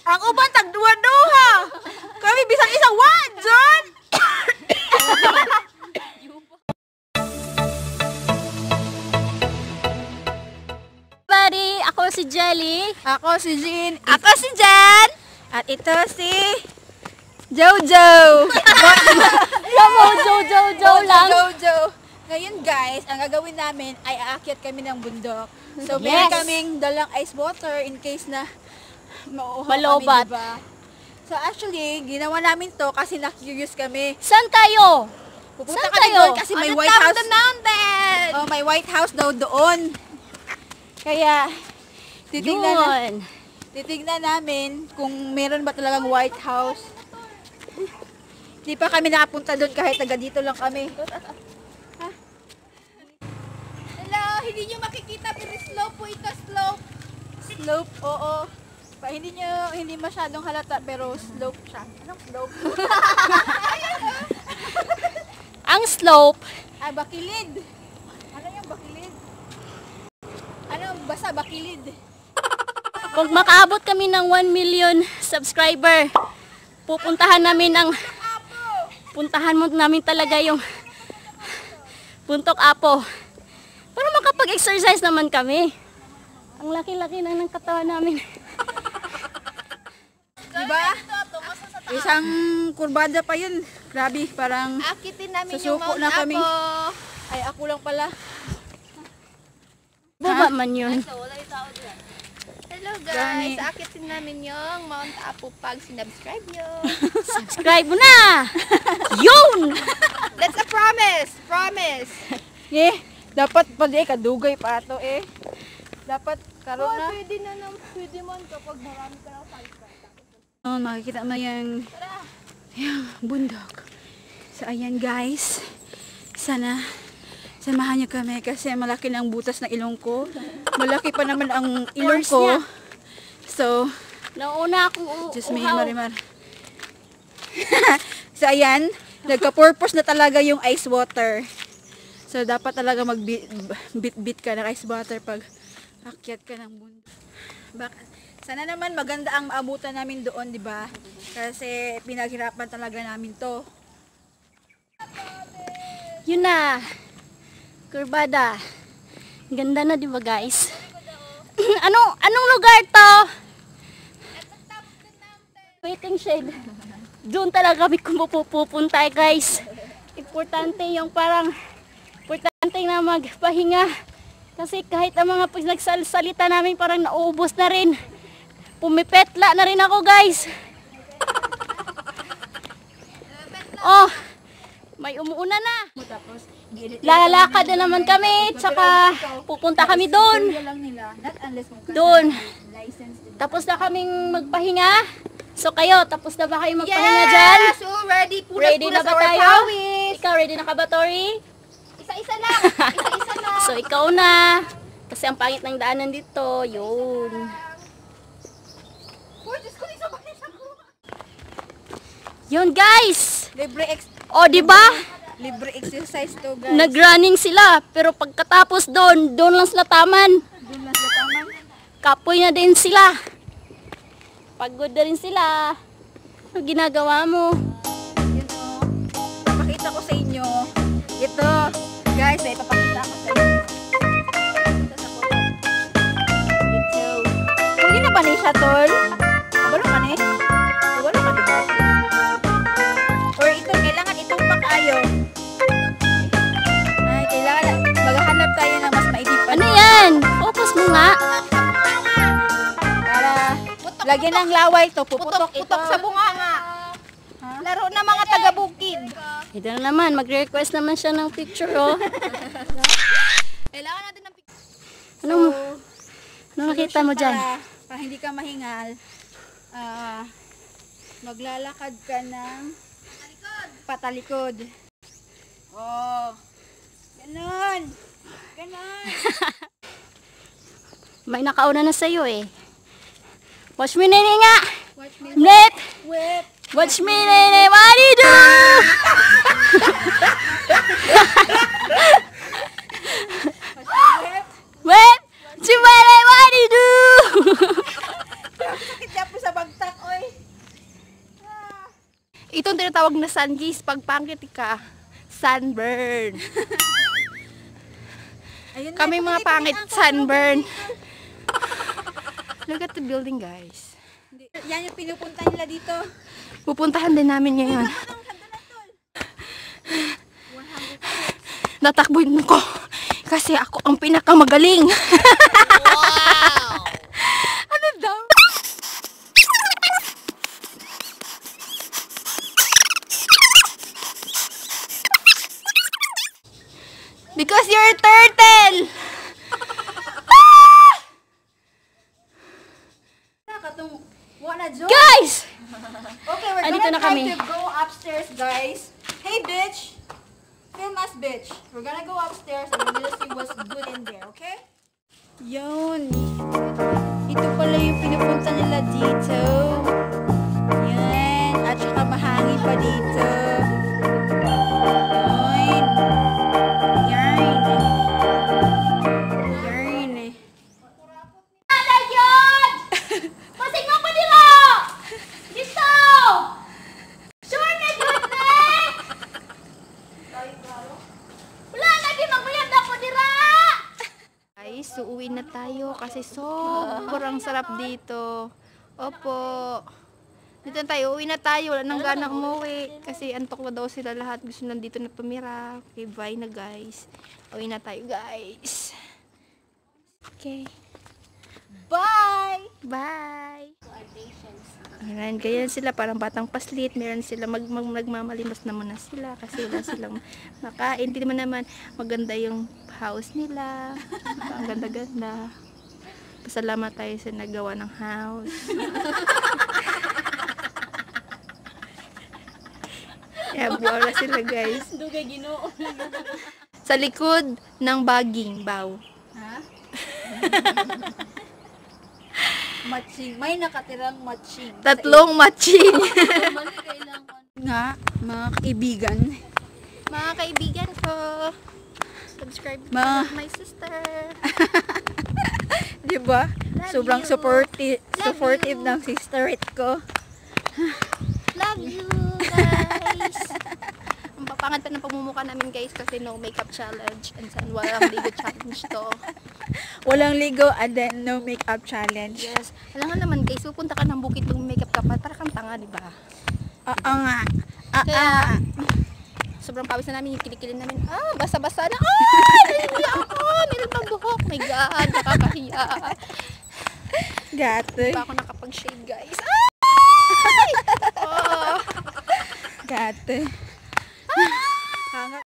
Ang uban tag duha-duha. Kami bisan isa wa, John. Buddy, ako si Jelly. Ako si Jean. Ako si Jan. At ito si Jojo. Jojo lang. Jojo. Ngayon guys, ang gagawin namin ay aakyat kami ng bundok. So meron kaming dalang ice water in case na mauuhaw Malobat. kami, diba? So actually, ginawa namin to kasi na-curious kami. Saan tayo? Pupunta Saan kami tayo? doon kasi may White House. mountain. Oh, may White House daw doon. Kaya titignan namin kung meron ba talagang White House. Hindi pa kami nakapunta doon kahit taga dito lang kami. Hello, hindi nyo makikita pero slope po ito, slope. Slope, oo. Hindi masyadong halata pero slope siya. Anong slope? Ang slope. Ah, bakilid. Ano yung bakilid? Ano, basta bakilid. Pag makaabot kami ng 1 million subscriber, puntahan mo namin talaga yung Puntok Apo. Para makapag-exercise naman kami. Ang laki-laki na ng katawan namin. Diba? Isang kurbada pa yun. Grabe, parang Akitin namin susuko na kami. Ay, ako lang pala. Baba man yun. Hello guys, akitin namin yung Mount Apo pag sinubscribe nyo. Subscribe mo na! Yun! That's a promise! Promise! Dapat pala kadugay pa ito eh. Dapat karoon na. Pwede man kapag marami ka ng subscribe. Oh, makikita mo yung bundok. So ayan guys. Sana samahan niyo kami kasi malaki na ang butas ng ilong ko. Malaki pa naman ang ilong ko. So, Nauna akong just may marimar. So ayan, nagka-purpose na talaga yung ice water. So dapat talaga mag-bit ka ng ice water pag akyat ka ng bundok. Sana naman maganda ang maabutan namin doon, di ba? Kasi pinaghirapan talaga namin to. Yun na. Kurbada. Ganda na, di ba guys? Anong lugar to? Waiting shed. Doon talaga kami pupunta guys. Importante yung importante na magpahinga. Kasi kahit ang mga nagsalita namin parang nauubos na rin. Pumipetla na rin ako guys. Oh, may umuuna na. Lalakad na naman kami, tsaka pupunta kami doon. Doon. Tapos na kaming magpahinga. So kayo, tapos na ba kayo magpahinga dyan? Yes! So ready! Ready na ba tayo? Ikaw, ready na ka ba, Tori? Isa-isa lang! Isa-isa lang! So ikaw na. Kasi ang pangit ng daanan dito. Yun. Yun guys! O diba? Libre exercise to guys. Nag-running sila. Pero pagkatapos doon lang sila taman. Doon lang sa taman. Kapoy na din sila. Pagod na rin sila. Ano ginagawa mo? Yun o. Papakita ko sa inyo. Ito. Guys, may papakita ko sa inyo. Ito sa photo. Ito. Pwede na ba na siya, tol? Wala ka na eh. Wala ka diba? Or ito, kailangan itong pakayo. Ay, kailangan. Maghahanap tayo ng mas maidipan. Ano yan? Focus mo nga. Para lagyan ng laway to. Puputok ito. Putok sa bunganga! Laro na mga taga-bukid! Ito na naman. Mag-request naman siya ng picture, oh. Kailangan natin ng picture. Ano nakita mo dyan? Para hindi ka mahingal, maglalakad ka ng patalikod. Oh. Ganon. Ganon. May nakauna na sa'yo eh. Watch me, nene nga! Watch me. Net! Whip. Watch me, nene! What do you do? Whip. Wait! Chimere, what do you do? Sakit niya po sa bagtak. tinatawag na sungis. Pag pangit ka, sunburn. Ayun na, Kami mga pangit, sunburn. Look at the building, guys. Yan yung pinupunta nila dito. Pupuntahan din namin ngayon. Natakbuhin ko kasi ako ang pinakamagaling. Wow! Ano daw? Because you're a turtle! Guys! Okay, we're Andito gonna na try kami. to go upstairs, guys. Hey, bitch! Film us, bitch. We're gonna go upstairs and we're gonna see what's good in there, okay? Yun. Ito pala yung pinupunta nila dito. Yan. At saka mahangin pa dito. Yun. Yan. Yan. Ano yun? Pasig mo pa nila! Dito! Sure na yun eh! Wala na di magbayad ako dira! Guys, uuwi na tayo kasi sobrang sarap dito. Opo. Dito na tayo, uwi na tayo. Wala nang ganang umuwi. Kasi antok na daw sila lahat. Gusto nandito na tumira. Okay, bye na guys. Uwi na tayo guys. Okay. Bye! Bye! Ayan, ganyan sila. Parang batang paslit. Meron sila nagmamalimos na muna sila. Kasi wala silang makain. Hindi naman maganda yung house nila. Ang ganda-ganda. Pasalamat tayo sa nagawa ng house. Yeah, buwala sila guys. Dugay Ginoo. Sa likod ng baging, baw. Ha? Matching. May nakatirang matching. Tatlong matching. Nga, mga kaibigan. Mga kaibigan ko, subscribe to Ma. my sister. Diba? Love Sobrang you. supportive you. ng sisterit ko. Love you guys. Ang papangat pa ng pamumukha namin guys kasi no makeup challenge and san walang ligo challenge to. Walang ligo and then no makeup challenge. Yes. Alam nga naman guys, pupunta ka ng bukid ng makeup ka pa para kang tanga, di ba? Oo nga. Kaya sobrang pawis na namin yung kilikilin namin. Basa-basa na. Hindi ako. Meron pang buhok. My God, nakakahiya. Gate. Hindi pa ako nakapag-shave guys. Ay! Oh. Gate.